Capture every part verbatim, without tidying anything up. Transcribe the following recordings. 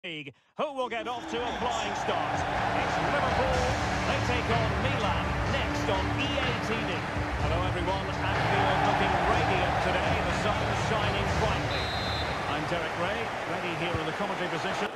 League. Who will get off to a flying start? It's Liverpool. They take on Milan next on E A T V. Hello everyone. Anfield looking radiant today. The sun's shining brightly. I'm Derek Ray, ready here in the commentary position.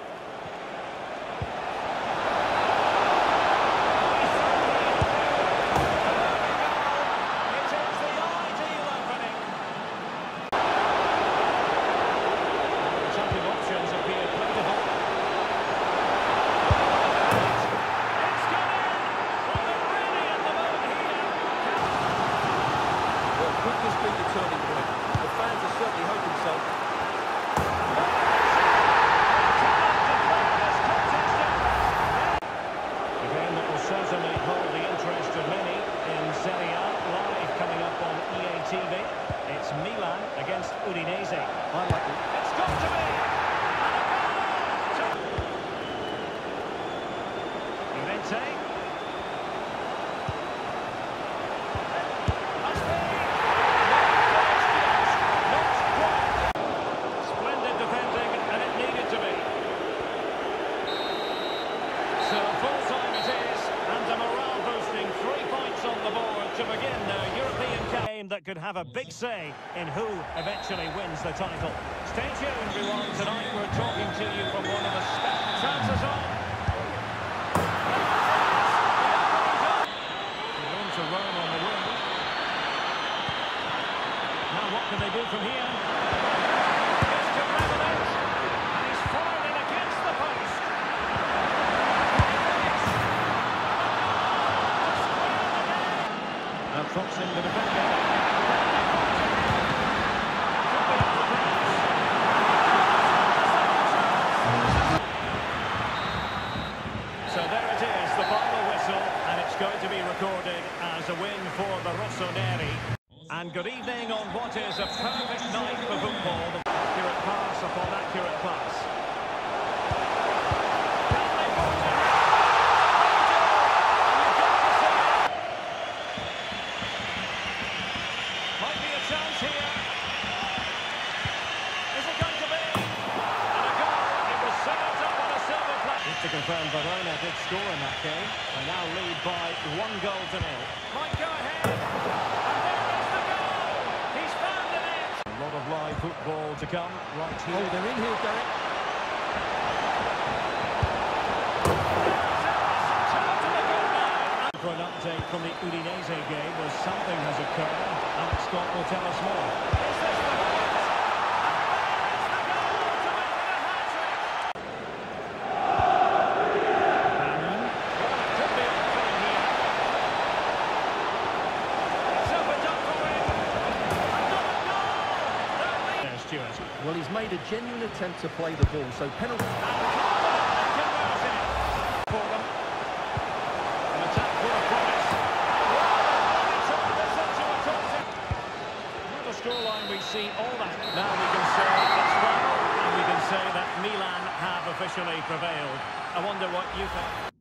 It's Milan against Udinese. I like it. It's got to be! Llorente. Must be! Not quite. Splendid defending, and it needed to be. So full time it is, and a morale boosting three points on the board to begin their European game that could have a big say in who eventually wins the title. Stay tuned, everyone. Tonight we're talking to you from one of the special chances on. They're going to Rome on the wing. Now what can they do from here? Gets to Revelich, and he's fired in against the post. Now crossing the defender. So there it is, the final whistle, and it's going to be recorded as a win for the Rossoneri. And good evening on what is a perfect night for football. Accurate pass upon accurate pass. Might be a chance here. Is it going to be? And a goal. It was served up on a silver plate. Just to confirm, Verona did score in that game. They now lead by one goal to nil. Might go ahead. And there is the goal. He's found the net. A lot of live football to come right here. Oh, they're in here, Derek. For an update from the Udinese game, where something has occurred. Alex Scott will tell us more. Is this the moment? Well, he's made a genuine attempt to play the ball, so penalty. Scoreline, we see all that. Now we can say it's final, and we can say that Milan have officially prevailed. I wonder what you think.